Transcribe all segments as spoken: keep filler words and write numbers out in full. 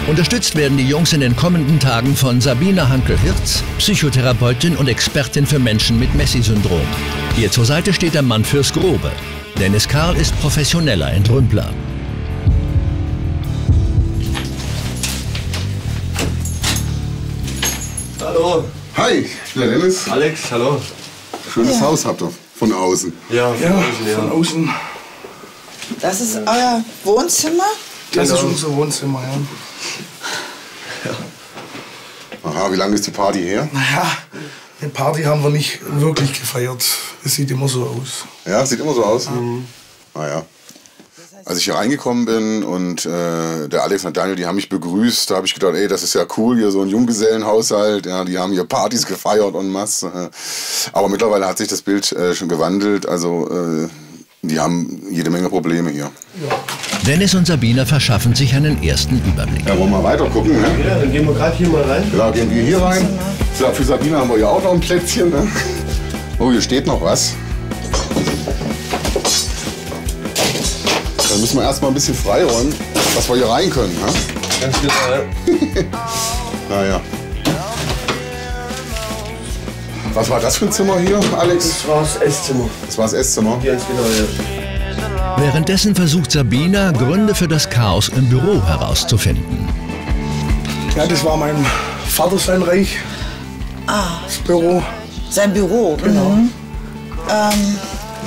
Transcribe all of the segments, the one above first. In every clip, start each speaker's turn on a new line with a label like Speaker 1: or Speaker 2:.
Speaker 1: Unterstützt werden die Jungs in den kommenden Tagen von Sabina Hankel-Hirz, Psychotherapeutin und Expertin für Menschen mit Messi-Syndrom. Ihr zur Seite steht der Mann fürs Grobe. Dennis Karl ist professioneller Entrümpler.
Speaker 2: Hallo.
Speaker 3: Hi, ich bin der Dennis.
Speaker 2: Alex, hallo.
Speaker 3: Schönes
Speaker 4: Ja.
Speaker 3: Haus habt ihr, von außen.
Speaker 2: Ja, von
Speaker 5: Ja,
Speaker 2: außen, ja.
Speaker 5: von außen.
Speaker 4: Das ist euer Wohnzimmer?
Speaker 5: Das
Speaker 2: Genau.
Speaker 5: ist unser Wohnzimmer, ja.
Speaker 3: Aha, wie lange ist die Party her?
Speaker 5: Naja, eine Party haben wir nicht wirklich gefeiert. Es sieht immer so aus.
Speaker 3: Ja, sieht immer so aus. Mhm. Naja. Als ich hier reingekommen bin und äh, der Alex und Daniel, die haben mich begrüßt, da habe ich gedacht, ey, das ist ja cool, hier so ein Junggesellenhaushalt, ja, die haben hier Partys gefeiert en masse. Aber mittlerweile hat sich das Bild äh, schon gewandelt, also äh, die haben jede Menge Probleme hier.
Speaker 5: Ja.
Speaker 1: Dennis und Sabina verschaffen sich einen ersten Überblick.
Speaker 3: Ja, wollen wir mal weiter gucken, ne?
Speaker 2: Ja, dann gehen wir gerade hier mal rein.
Speaker 3: Ja, gehen wir hier rein. Ja, für Sabina haben wir ja auch noch ein Plätzchen, ne? Oh, hier steht noch was. Dann müssen wir erstmal ein bisschen freiräumen, dass wir hier rein können. Ne?
Speaker 2: Ganz genau, ja.
Speaker 3: Naja. Was war das für ein Zimmer hier, Alex?
Speaker 2: Das war das Esszimmer.
Speaker 3: Das war das Esszimmer.
Speaker 2: Ganz genau, ja.
Speaker 1: Währenddessen versucht Sabina, Gründe für das Chaos im Büro herauszufinden.
Speaker 5: Ja, das war mein Vater sein Reich.
Speaker 4: Ah,
Speaker 5: Das Büro.
Speaker 4: sein Büro.
Speaker 5: Genau.
Speaker 4: Mhm. Ähm,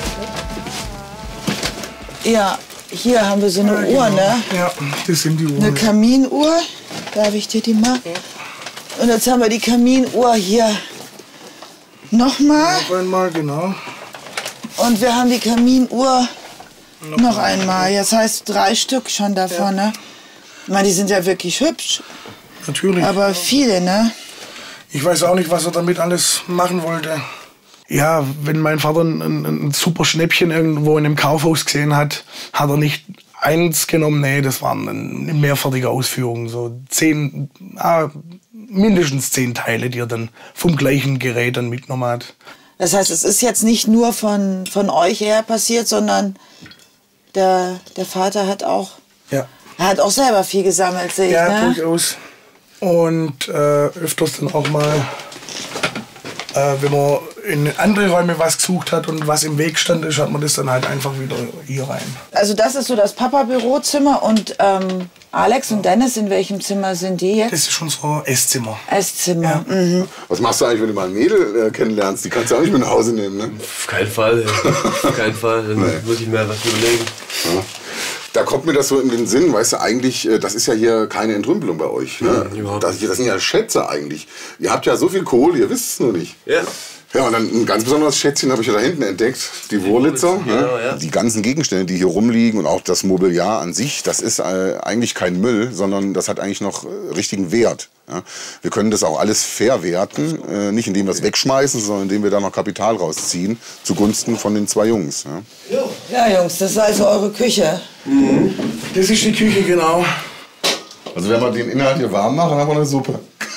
Speaker 4: ja, hier haben wir so eine Uhr, ne?
Speaker 5: Ja, das sind die Uhren.
Speaker 4: Eine Kaminuhr. Darf ich dir die mal? Und jetzt haben wir die Kaminuhr hier nochmal.
Speaker 5: Noch einmal, genau.
Speaker 4: Und wir haben die Kaminuhr noch einmal. Das heißt drei Stück schon davon, ne? Ich meine, die sind ja wirklich hübsch.
Speaker 5: Natürlich.
Speaker 4: Aber viele, ne?
Speaker 5: Ich weiß auch nicht, was er damit alles machen wollte. Ja, wenn mein Vater ein, ein, ein super Schnäppchen irgendwo in einem Kaufhaus gesehen hat, hat er nicht eins genommen. Nee, das waren eine mehrfertige Ausführung. So zehn, ah, mindestens zehn Teile, die er dann vom gleichen Gerät dann mitgenommen hat.
Speaker 4: Das heißt, es ist jetzt nicht nur von, von euch her passiert, sondern der, der Vater hat auch,
Speaker 5: Ja,
Speaker 4: er hat auch selber viel gesammelt, sehe ich,
Speaker 5: ja
Speaker 4: ne?
Speaker 5: durchaus. Und äh, öfters dann auch mal, äh, wenn man in andere Räume was gesucht hat und was im Weg stand, ist, hat man das dann halt einfach wieder hier rein.
Speaker 4: Also das ist so das Papa-Bürozimmer und ähm, Alex und Dennis, in welchem Zimmer sind die jetzt?
Speaker 5: Das ist schon so ein Esszimmer.
Speaker 4: Esszimmer.
Speaker 5: Ja.
Speaker 4: Mhm.
Speaker 3: Was machst du eigentlich, wenn du mal ein Mädel äh, kennenlernst? Die kannst du auch nicht mit nach Hause nehmen, ne?
Speaker 2: Auf keinen Fall. Auf keinen Fall. Dann
Speaker 3: Nee.
Speaker 2: muss ich mir was überlegen.
Speaker 3: Ja. Da kommt mir das so in den Sinn, weißt du, eigentlich, äh, das ist ja hier keine Entrümpelung bei euch. Ne?
Speaker 2: Ja, überhaupt
Speaker 3: das, das sind ja Schätze eigentlich. Ihr habt ja so viel Kohle, ihr wisst es nur nicht.
Speaker 2: Ja.
Speaker 3: Ja, und dann ein ganz besonderes Schätzchen habe ich ja da hinten entdeckt, die Wurlitzer.
Speaker 2: Wurlitzer, genau,
Speaker 3: ne?
Speaker 2: ja.
Speaker 3: Die ganzen Gegenstände, die hier rumliegen und auch das Mobiliar an sich, das ist äh, eigentlich kein Müll, sondern das hat eigentlich noch äh, richtigen Wert. Ja? Wir können das auch alles verwerten, äh, nicht indem wir es wegschmeißen, sondern indem wir da noch Kapital rausziehen, zugunsten von den zwei Jungs. Ja?
Speaker 4: Ja, Jungs, das ist also eure Küche.
Speaker 5: Mhm. Das ist die Küche, genau.
Speaker 3: Also wenn wir den Inhalt hier warm machen, dann haben wir eine Suppe.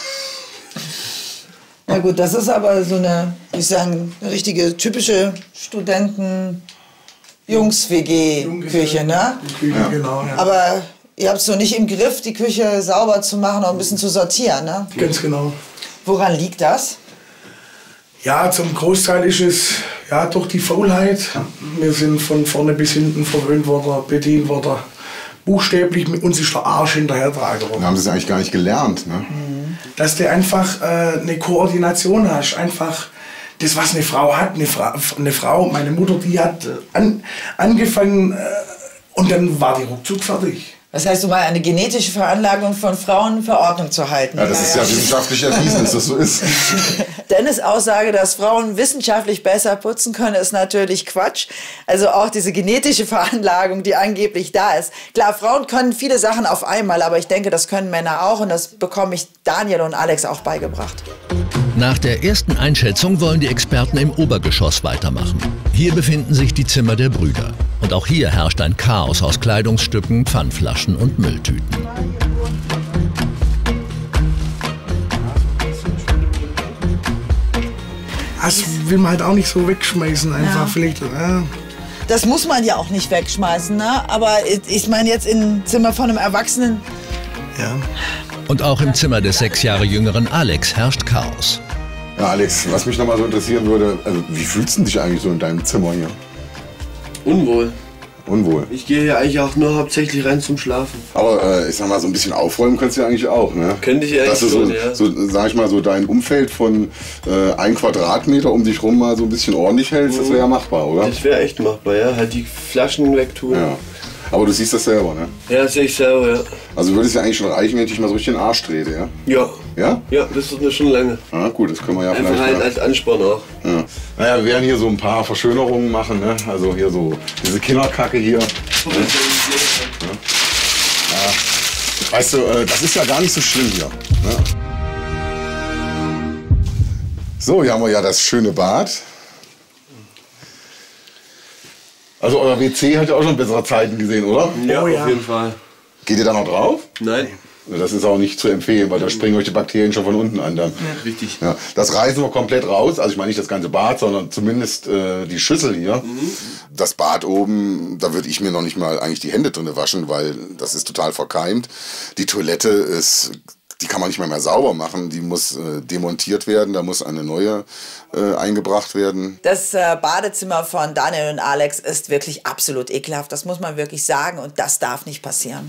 Speaker 4: Na gut, das ist aber so eine, wie ich sagen, eine richtige typische Studenten-Jungs-W G-Küche, ne?
Speaker 5: Die Küche,
Speaker 3: Ja.
Speaker 5: genau. Ja.
Speaker 4: Aber ihr habt es so nicht im Griff, die Küche sauber zu machen und ein bisschen zu sortieren, ne?
Speaker 5: Ganz genau.
Speaker 4: Woran liegt das?
Speaker 5: Ja, zum Großteil ist es ja durch die Faulheit. Wir sind von vorne bis hinten verwöhnt worden, bedient worden. Buchstäblich, mit uns ist der Arsch hinterhertragen
Speaker 3: Dann
Speaker 5: worden.
Speaker 3: haben sie es eigentlich gar nicht gelernt. Ne?
Speaker 5: Dass du einfach äh, eine Koordination hast. Einfach das, was eine Frau hat. Eine, Fra eine Frau, meine Mutter, die hat äh, an, angefangen äh, und dann war die ruckzuck fertig.
Speaker 4: Das heißt, um mal eine genetische Veranlagung von Frauen für Ordnung zu halten.
Speaker 3: Ja, das ist ja wissenschaftlich erwiesen, dass das so ist.
Speaker 4: Dennis' Aussage, dass Frauen wissenschaftlich besser putzen können, ist natürlich Quatsch. Also auch diese genetische Veranlagung, die angeblich da ist. Klar, Frauen können viele Sachen auf einmal, aber ich denke, das können Männer auch und das bekomme ich Daniel und Alex auch beigebracht.
Speaker 1: Nach der ersten Einschätzung wollen die Experten im Obergeschoss weitermachen. Hier befinden sich die Zimmer der Brüder. Und auch hier herrscht ein Chaos aus Kleidungsstücken, Pfandflaschen und Mülltüten.
Speaker 5: Das will man halt auch nicht so wegschmeißen einfach.
Speaker 4: Ja.
Speaker 5: Vielleicht, ja.
Speaker 4: Das muss man ja auch nicht wegschmeißen, ne? Aber ich meine jetzt im Zimmer von einem Erwachsenen
Speaker 5: Ja.
Speaker 1: Und auch im Zimmer des sechs Jahre jüngeren Alex herrscht Chaos.
Speaker 3: Ja, Alex, was mich noch mal so interessieren würde, also, wie fühlst du dich eigentlich so in deinem Zimmer hier?
Speaker 2: Unwohl.
Speaker 3: Unwohl.
Speaker 2: Ich gehe hier eigentlich auch nur hauptsächlich rein zum Schlafen.
Speaker 3: Aber äh, ich sag mal, so ein bisschen aufräumen kannst du ja eigentlich auch, ne?
Speaker 2: Könnte ich eigentlich
Speaker 3: Dass du so,
Speaker 2: schon, ja.
Speaker 3: so, sag ich mal, so dein Umfeld von äh, ein Quadratmeter um dich rum mal so ein bisschen ordentlich hältst, das wäre ja machbar, oder?
Speaker 2: Das wäre echt machbar, ja. Halt die Flaschen wegtun.
Speaker 3: Ja. Aber du siehst das selber, ne?
Speaker 2: Ja, das sehe ich selber, ja.
Speaker 3: Also würde es ja eigentlich schon reichen, wenn ich dich mal so richtig in den Arsch trete, ja?
Speaker 2: Ja.
Speaker 3: Ja?
Speaker 2: Ja, das tut mir schon lange.
Speaker 3: Ja, gut, das können wir ja
Speaker 2: Einfach
Speaker 3: vielleicht...
Speaker 2: halt
Speaker 3: mal-
Speaker 2: als Ansporn auch.
Speaker 3: Ja. Naja, wir werden hier so ein paar Verschönerungen machen, ne? Also hier so diese Kinderkacke hier. Ne? Ja. Weißt du, äh, das ist ja gar nicht so schlimm hier. Ne? So, hier haben wir ja das schöne Bad. Also euer W C hat ja auch schon bessere Zeiten gesehen, oder?
Speaker 2: Ja,
Speaker 5: Oh ja.
Speaker 2: auf jeden Fall.
Speaker 3: Geht ihr da noch drauf?
Speaker 2: Nein.
Speaker 3: Das ist auch nicht zu empfehlen, weil da springen euch die Bakterien schon von unten an. Dann.
Speaker 2: Richtig.
Speaker 3: Ja, das reißen wir komplett raus. Also ich meine nicht das ganze Bad, sondern zumindest äh, die Schüssel hier. Mhm. Das Bad oben, da würde ich mir noch nicht mal eigentlich die Hände drin waschen, weil das ist total verkeimt. Die Toilette ist, die kann man nicht mehr, mehr sauber machen. Die muss äh, demontiert werden, da muss eine neue äh, eingebracht werden.
Speaker 4: Das äh, Badezimmer von Daniel und Alex ist wirklich absolut ekelhaft. Das muss man wirklich sagen und das darf nicht passieren.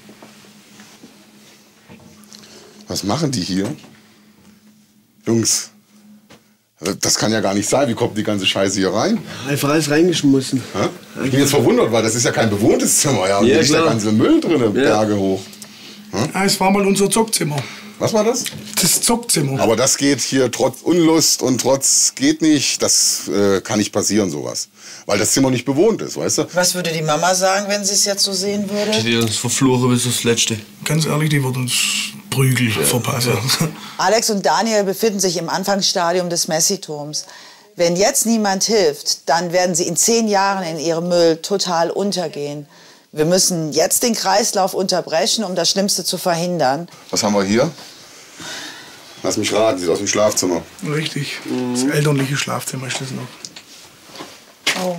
Speaker 3: Was machen die hier? Jungs, das kann ja gar nicht sein. Wie kommt die ganze Scheiße hier rein?
Speaker 2: Einfach alles reingeschmissen.
Speaker 3: Hä? Ich bin jetzt verwundert, weil das ist ja kein bewohntes Zimmer. Ja, und
Speaker 2: Ja,
Speaker 3: hier liegt der
Speaker 2: klar.
Speaker 3: ganze Müll drin,
Speaker 2: Ja.
Speaker 3: Berge hoch.
Speaker 5: Ah, es war mal unser Zockzimmer.
Speaker 3: Was war das?
Speaker 5: Das Zockzimmer.
Speaker 3: Aber das geht hier trotz Unlust und trotz geht nicht. Das äh, kann nicht passieren, sowas. Weil das Zimmer nicht bewohnt ist, weißt du?
Speaker 4: Was würde die Mama sagen, wenn sie es jetzt so sehen würde?
Speaker 2: Die uns verfluchen bis aufs Letzte.
Speaker 5: Ganz ehrlich, die wird uns Prügel verpassen.
Speaker 4: Alex und Daniel befinden sich im Anfangsstadium des Messi-Turms. Wenn jetzt niemand hilft, dann werden sie in zehn Jahren in ihrem Müll total untergehen. Wir müssen jetzt den Kreislauf unterbrechen, um das Schlimmste zu verhindern.
Speaker 3: Was haben wir hier? Lass mich raten, sieht aus dem Schlafzimmer.
Speaker 5: Richtig. Das elterliche Schlafzimmer ist das noch.
Speaker 4: Oh.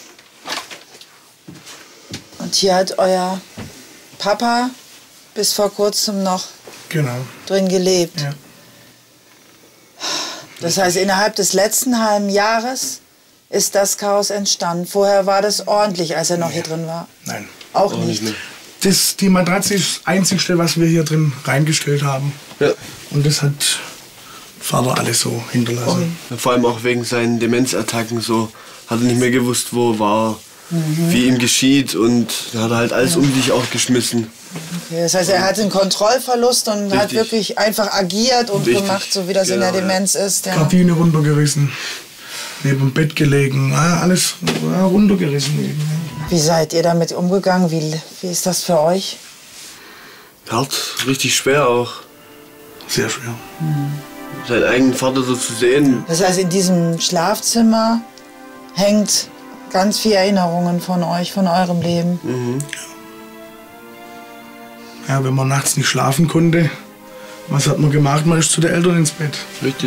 Speaker 4: Und hier hat euer Papa bis vor kurzem noch
Speaker 5: Genau.
Speaker 4: drin gelebt.
Speaker 5: Ja.
Speaker 4: Das heißt, innerhalb des letzten halben Jahres ist das Chaos entstanden. Vorher war das ordentlich, als er noch hier drin war.
Speaker 5: Nein.
Speaker 4: Auch nicht.
Speaker 5: Das, die Matratze ist das Einzige, was wir hier drin reingestellt haben.
Speaker 2: Ja.
Speaker 5: Und das hat Vater alles so hinterlassen.
Speaker 2: Vor allem auch wegen seinen Demenzattacken so. Hat er nicht mehr gewusst, wo er war, wie ihm geschieht und da hat er halt alles um sich auch geschmissen.
Speaker 4: Okay, das heißt, er hat einen Kontrollverlust und hat
Speaker 2: Richtig.
Speaker 4: wirklich einfach agiert und
Speaker 2: Richtig.
Speaker 4: gemacht, so wie das in der
Speaker 2: Genau, ja.
Speaker 4: Demenz ist. Ja.
Speaker 5: Gardine runtergerissen, neben dem Bett gelegen, ah, alles ja, runtergerissen. Eben.
Speaker 4: Wie seid ihr damit umgegangen? Wie, wie ist das für euch?
Speaker 2: Hart, richtig schwer auch.
Speaker 5: Sehr schwer.
Speaker 2: Seinen eigenen Vater so zu sehen.
Speaker 4: Das heißt, in diesem Schlafzimmer hängt ganz viele Erinnerungen von euch, von eurem Leben.
Speaker 5: Ja, wenn man nachts nicht schlafen konnte, was hat man gemacht? Man ist zu den Eltern ins Bett.
Speaker 2: Richtig.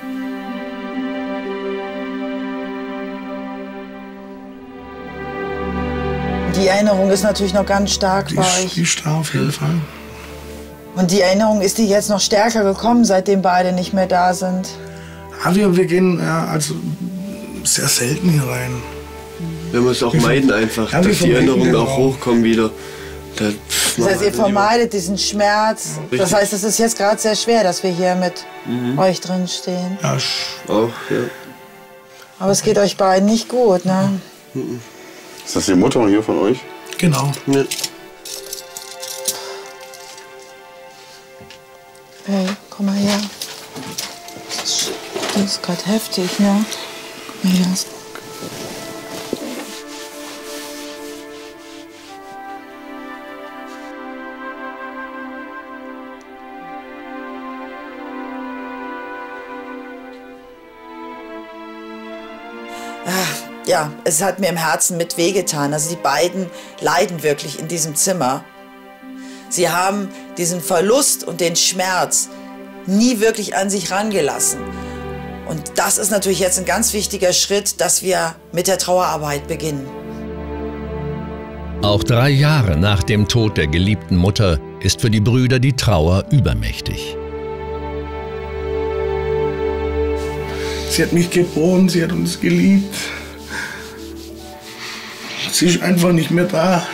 Speaker 4: Die Erinnerung ist natürlich noch ganz stark
Speaker 5: Die
Speaker 4: bei
Speaker 5: ist,
Speaker 4: euch.
Speaker 5: die ist da auf jeden Fall.
Speaker 4: Und die Erinnerung, ist die jetzt noch stärker gekommen, seitdem beide nicht mehr da sind?
Speaker 5: Ah, wir, wir gehen ja, also sehr selten hier rein.
Speaker 2: Wir müssen es auch meiden einfach,
Speaker 5: Ja, wir
Speaker 2: dass die
Speaker 5: vermeiden
Speaker 2: Erinnerungen
Speaker 5: den
Speaker 2: auch
Speaker 5: Raum.
Speaker 2: hochkommen wieder. Da,
Speaker 4: Das heißt, ihr vermeidet diesen Schmerz. Das
Speaker 2: Richtig.
Speaker 4: heißt, es ist jetzt gerade sehr schwer, dass wir hier mit euch drin stehen.
Speaker 5: Ja, ist,
Speaker 2: Auch, ja.
Speaker 4: Aber es geht euch beiden nicht gut, ne?
Speaker 3: Ist das die Mutter hier von euch?
Speaker 5: genau.
Speaker 2: ja.
Speaker 4: Hey, komm mal her. Das ist, das ist gerade heftig, ne? Ja, das ja, es hat mir im Herzen mit wehgetan. Also die beiden leiden wirklich in diesem Zimmer. Sie haben diesen Verlust und den Schmerz nie wirklich an sich rangelassen. Und das ist natürlich jetzt ein ganz wichtiger Schritt, dass wir mit der Trauerarbeit beginnen.
Speaker 1: Auch drei Jahre nach dem Tod der geliebten Mutter ist für die Brüder die Trauer übermächtig.
Speaker 5: Sie hat mich geboren, sie hat uns geliebt. Sie ist einfach nicht mehr da.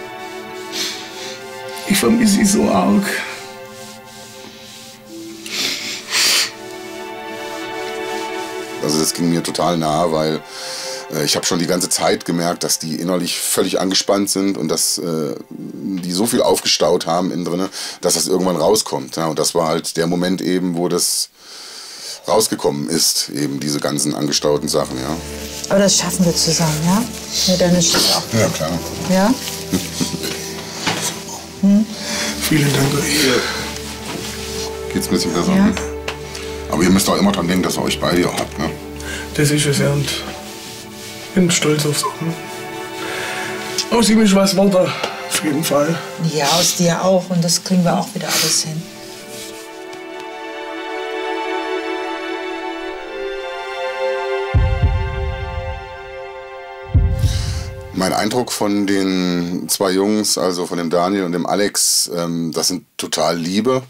Speaker 5: Ich vermisse sie so arg.
Speaker 3: Also das ging mir total nahe, weil äh, ich habe schon die ganze Zeit gemerkt, dass die innerlich völlig angespannt sind und dass äh, die so viel aufgestaut haben innen drin, dass das irgendwann rauskommt. Ja? Und das war halt der Moment eben, wo das rausgekommen ist, eben diese ganzen angestauten Sachen. Ja.
Speaker 4: Aber das schaffen wir zusammen, ja? Ja, Dennis steht auch.
Speaker 3: Ja, klar.
Speaker 4: Ja?
Speaker 5: hm? Vielen Dank.
Speaker 3: Geht's ein bisschen besser?
Speaker 4: Ja.
Speaker 3: Aber ihr müsst auch immer dran denken, dass ihr euch beide auch habt, ne?
Speaker 5: Das ist es, ja. Und ich bin stolz auf sie. Aus ihm ist was weiter, auf jeden Fall.
Speaker 4: Ja, aus dir auch. Und das kriegen wir auch wieder alles hin.
Speaker 3: Mein Eindruck von den zwei Jungs, also von dem Daniel und dem Alex, ähm, das sind total Liebe.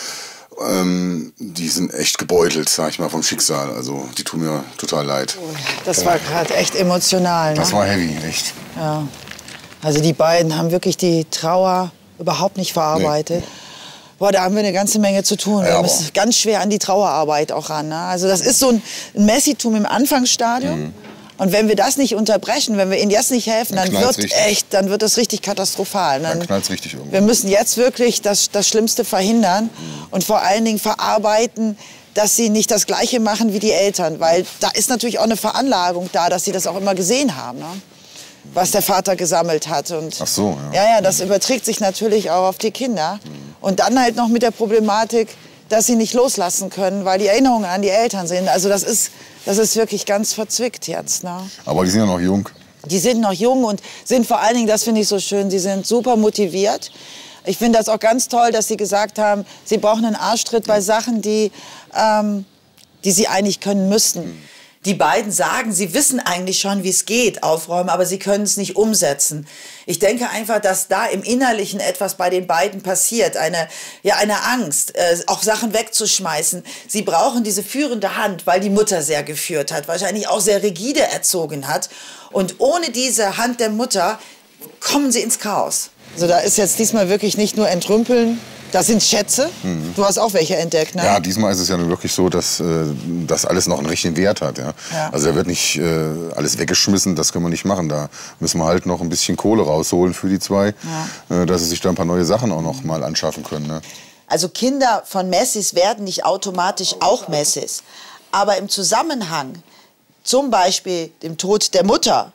Speaker 3: Ähm, die sind echt gebeutelt, sag ich mal, vom Schicksal. Also die tun mir total leid.
Speaker 4: Das war gerade echt emotional, ne?
Speaker 3: Das war heavy, echt.
Speaker 4: Ja. Also die beiden haben wirklich die Trauer überhaupt nicht verarbeitet. Nee. Boah, da haben wir eine ganze Menge zu tun.
Speaker 3: Ja,
Speaker 4: wir müssen ganz schwer an die Trauerarbeit auch ran. Ne? Also das ist so ein Messitum im Anfangsstadium. Mhm. Und wenn wir das nicht unterbrechen, wenn wir ihnen jetzt nicht helfen, dann, dann wird richtig. echt, dann wird es richtig katastrophal. Dann,
Speaker 3: dann knallt's richtig irgendwo.
Speaker 4: Wir müssen jetzt wirklich das, das Schlimmste verhindern mhm. und vor allen Dingen verarbeiten, dass sie nicht das Gleiche machen wie die Eltern. Weil da ist natürlich auch eine Veranlagung da, dass sie das auch immer gesehen haben, ne? Was der Vater gesammelt hat. Und
Speaker 3: Ach so, ja.
Speaker 4: Ja, ja, das überträgt sich natürlich auch auf die Kinder. Mhm. Und dann halt noch mit der Problematik, dass sie nicht loslassen können, weil die Erinnerungen an die Eltern sind. Also das ist, das ist wirklich ganz verzwickt jetzt. Ne?
Speaker 3: Aber die sind ja noch jung.
Speaker 4: Die sind noch jung und sind vor allen Dingen, das finde ich so schön, sie sind super motiviert. Ich finde das auch ganz toll, dass sie gesagt haben, sie brauchen einen Arschtritt bei Sachen, die, ähm, die sie eigentlich können müssten. Die beiden sagen, sie wissen eigentlich schon, wie es geht, aufräumen, aber sie können es nicht umsetzen. Ich denke einfach, dass da im Innerlichen etwas bei den beiden passiert. Eine, ja, eine Angst, äh, auch Sachen wegzuschmeißen. Sie brauchen diese führende Hand, weil die Mutter sehr geführt hat, wahrscheinlich auch sehr rigide erzogen hat. Und ohne diese Hand der Mutter kommen sie ins Chaos. Also da ist jetzt diesmal wirklich nicht nur entrümpeln. Das sind Schätze. Mhm. Du hast auch welche entdeckt, ne?
Speaker 3: Ja, diesmal ist es ja wirklich so, dass äh, das alles noch einen richtigen Wert hat. Ja? Ja. Also da wird nicht äh, alles weggeschmissen, das können wir nicht machen. Da müssen wir halt noch ein bisschen Kohle rausholen für die zwei, ja. äh, dass sie sich da ein paar neue Sachen auch noch mal anschaffen können. Ne?
Speaker 4: Also Kinder von Messis werden nicht automatisch auch Messis. Aber im Zusammenhang, zum Beispiel dem Tod der Mutter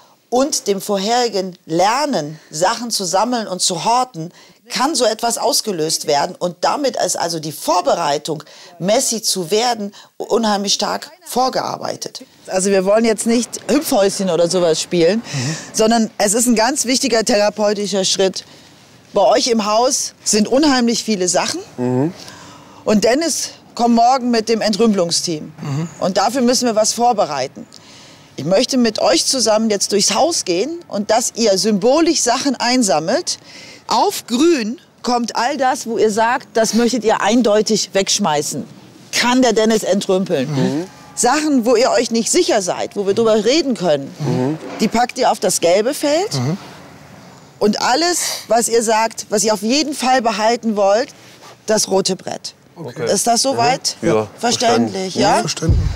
Speaker 4: und dem vorherigen Lernen, Sachen zu sammeln und zu horten, kann so etwas ausgelöst werden und damit ist also die Vorbereitung, Messi zu werden, unheimlich stark vorgearbeitet. Also wir wollen jetzt nicht Hüpfhäuschen oder sowas spielen, mhm. sondern es ist ein ganz wichtiger therapeutischer Schritt. Bei euch im Haus sind unheimlich viele Sachen mhm. und Dennis kommt morgen mit dem Entrümpelungsteam mhm. und dafür müssen wir was vorbereiten. Ich möchte mit euch zusammen jetzt durchs Haus gehen und dass ihr symbolisch Sachen einsammelt. Auf grün kommt all das, wo ihr sagt, das möchtet ihr eindeutig wegschmeißen. Kann der Dennis entrümpeln. Mhm. Sachen, wo ihr euch nicht sicher seid, wo wir drüber reden können, mhm. die packt ihr auf das gelbe Feld. Mhm. Und alles, was ihr sagt, was ihr auf jeden Fall behalten wollt, das rote Brett. Okay. Ist das soweit
Speaker 2: mhm. ja,
Speaker 4: verständlich?
Speaker 2: Verstanden.
Speaker 4: Ja?
Speaker 5: Verstanden.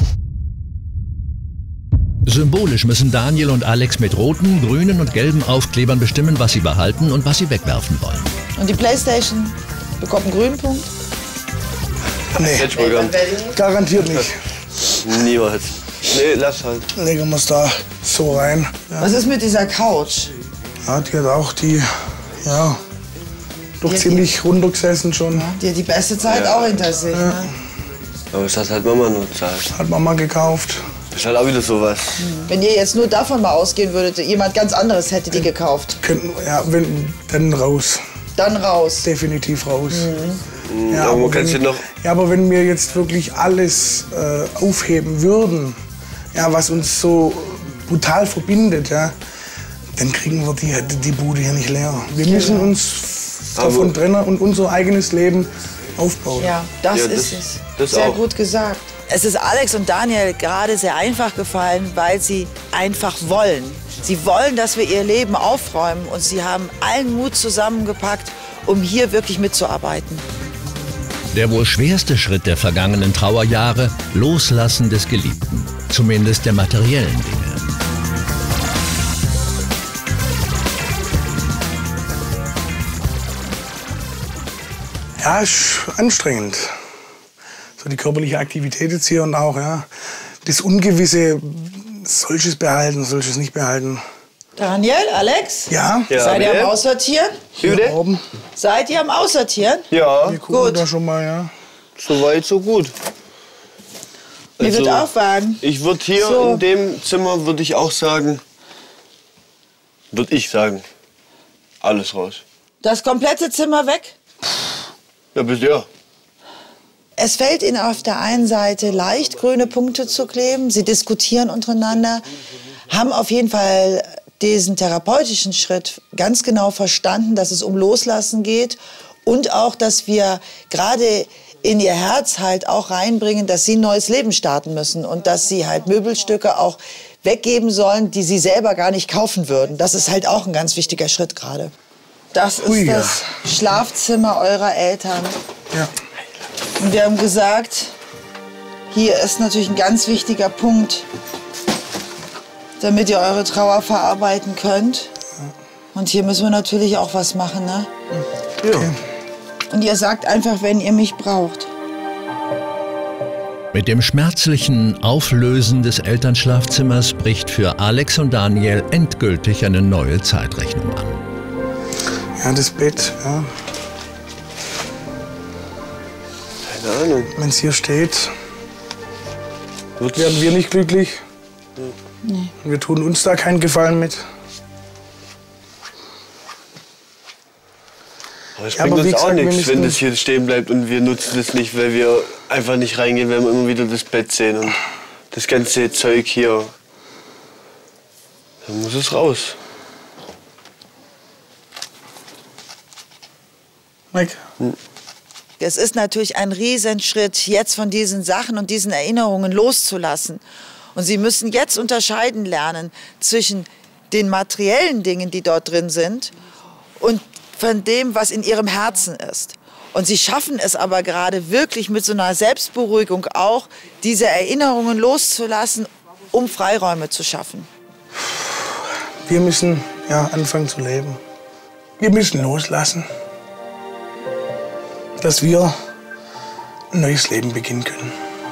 Speaker 1: Symbolisch müssen Daniel und Alex mit roten, grünen und gelben Aufklebern bestimmen, was sie behalten und was sie wegwerfen wollen.
Speaker 4: Und die Playstation bekommt einen grünen Punkt?
Speaker 5: Nee, garantiert nicht.
Speaker 2: Niemals. Nee, lass halt.
Speaker 5: Legen wir es da so rein. Ja.
Speaker 4: Was ist mit dieser Couch?
Speaker 5: Ja, die hat auch die, ja, doch die ziemlich runtergesessen schon.
Speaker 4: Ja, die hat die beste Zeit ja. auch hinter sich. Ja. Ne?
Speaker 2: Aber das hat halt Mama nur gezahlt.
Speaker 5: Hat Mama gekauft.
Speaker 2: Das ist halt auch wieder sowas.
Speaker 4: Wenn ihr jetzt nur davon mal ausgehen würdet, jemand ganz anderes hätte die gekauft.
Speaker 5: Könnten, ja, wenn, dann raus.
Speaker 4: Dann raus.
Speaker 5: Definitiv raus.
Speaker 2: Mhm. Ja, aber wenn, noch
Speaker 5: ja, aber wenn wir jetzt wirklich alles äh, aufheben würden, ja, was uns so brutal verbindet, ja, dann kriegen wir die, die Bude hier nicht leer. Wir müssen uns davon trennen und unser eigenes Leben aufbauen.
Speaker 4: Ja, das,
Speaker 2: Ja, das-
Speaker 4: ist es.
Speaker 2: das
Speaker 4: Sehr
Speaker 2: auch.
Speaker 4: gut gesagt. Es ist Alex und Daniel gerade sehr einfach gefallen, weil sie einfach wollen. Sie wollen, dass wir ihr Leben aufräumen und sie haben allen Mut zusammengepackt, um hier wirklich mitzuarbeiten.
Speaker 1: Der wohl schwerste Schritt der vergangenen Trauerjahre, Loslassen des Geliebten. Zumindest der materiellen Dinge.
Speaker 5: Ja, ist anstrengend. So die körperliche Aktivität jetzt hier und auch, ja. Das Ungewisse, solches behalten, solches nicht behalten.
Speaker 4: Daniel, Alex,
Speaker 5: Ja,
Speaker 2: Ja.
Speaker 4: seid ihr
Speaker 2: bitte?
Speaker 4: am Aussortieren?
Speaker 5: hier oben.
Speaker 4: Seid ihr am Aussortieren?
Speaker 2: Ja,
Speaker 5: Wir gucken
Speaker 4: Gut.
Speaker 5: da schon mal, ja.
Speaker 2: so weit, so gut.
Speaker 4: Mir wird auch wagen.
Speaker 2: Ich würde hier
Speaker 4: So.
Speaker 2: in dem Zimmer, würde ich auch sagen, würde ich sagen, alles raus.
Speaker 4: Das komplette Zimmer weg?
Speaker 2: Ja, bitte, ja.
Speaker 4: Es fällt Ihnen auf der einen Seite leicht, grüne Punkte zu kleben. Sie diskutieren untereinander, haben auf jeden Fall diesen therapeutischen Schritt ganz genau verstanden, dass es um Loslassen geht und auch, dass wir gerade in ihr Herz halt auch reinbringen, dass sie ein neues Leben starten müssen und dass sie halt Möbelstücke auch weggeben sollen, die sie selber gar nicht kaufen würden. Das ist halt auch ein ganz wichtiger Schritt gerade. Das ist
Speaker 5: Ui, ja.
Speaker 4: das Schlafzimmer eurer Eltern.
Speaker 5: Ja.
Speaker 4: Und wir haben gesagt, hier ist natürlich ein ganz wichtiger Punkt, damit ihr eure Trauer verarbeiten könnt. Und hier müssen wir natürlich auch was machen, ne?
Speaker 2: Ja.
Speaker 4: Und ihr sagt einfach, wenn ihr mich braucht.
Speaker 1: Mit dem schmerzlichen Auflösen des Elternschlafzimmers bricht für Alex und Daniel endgültig eine neue Zeitrechnung an.
Speaker 5: Ja, das Bett, ja.
Speaker 2: Keine Ahnung.
Speaker 5: Wenn es hier steht,
Speaker 2: Wird's-
Speaker 5: werden wir nicht glücklich. Wir tun uns da keinen Gefallen mit.
Speaker 2: Aber es
Speaker 5: Ja,
Speaker 2: bringt
Speaker 5: aber wie
Speaker 2: uns auch
Speaker 5: gesagt, wir
Speaker 2: nichts, wenn
Speaker 5: müssen-
Speaker 2: das hier stehen bleibt und wir nutzen das nicht, weil wir einfach nicht reingehen, wenn wir immer wieder das Bett sehen und das ganze Zeug hier. Dann muss es raus.
Speaker 5: Mike?
Speaker 4: Es ist natürlich ein Riesenschritt, jetzt von diesen Sachen und diesen Erinnerungen loszulassen. Und Sie müssen jetzt unterscheiden lernen zwischen den materiellen Dingen, die dort drin sind, und von dem, was in Ihrem Herzen ist. Und Sie schaffen es aber gerade wirklich mit so einer Selbstberuhigung auch, diese Erinnerungen loszulassen, um Freiräume zu schaffen.
Speaker 5: Wir müssen ja anfangen zu leben. Wir müssen loslassen, dass wir ein neues Leben beginnen können.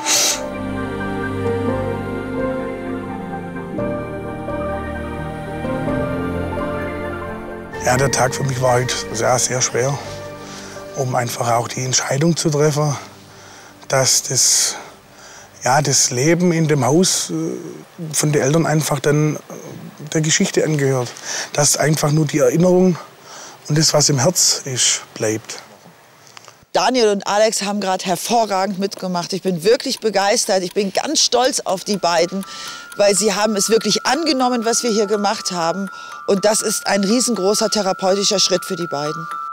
Speaker 5: Ja, der Tag für mich war heute sehr, sehr schwer, um einfach auch die Entscheidung zu treffen, dass das, ja, das Leben in dem Haus äh, von den Eltern einfach dann äh, der Geschichte angehört. Dass einfach nur die Erinnerung und das, was im Herz ist, bleibt.
Speaker 4: Daniel und Alex haben gerade hervorragend mitgemacht. Ich bin wirklich begeistert. Ich bin ganz stolz auf die beiden, weil sie haben es wirklich angenommen, was wir hier gemacht haben. Und das ist ein riesengroßer therapeutischer Schritt für die beiden.